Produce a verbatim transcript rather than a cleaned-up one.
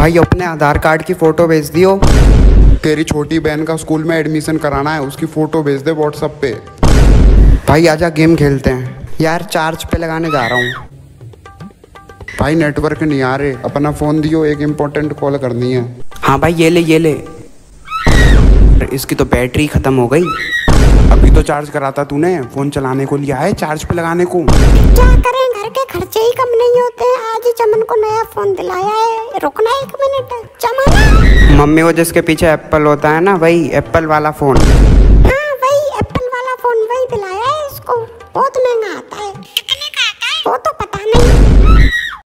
भाई अपने आधार कार्ड की फोटो भेज दियो। तेरी छोटी बहन का स्कूल में एडमिशन कराना है, उसकी फोटो भेज दे व्हाट्सएप पे। भाई आजा गेम खेलते हैं। यार चार्ज पे लगाने जा रहा हूँ। भाई नेटवर्क नहीं आ रहे, अपना फोन दियो, एक इम्पोर्टेंट कॉल करनी है। हाँ भाई ये ले ये ले। इसकी तो बैटरी खत्म हो गई। अभी तो चार्ज कराता तूने, फोन चलाने को लिया है चार्ज पे लगाने को। क्या करें, घर के खर्चे ही कम नहीं होते। आज ही चमन को नया फोन दिलाया है, रुकना एक मिनट। चमन, मम्मी वो जिसके पीछे एप्पल होता है ना, वही एप्पल वाला फोन।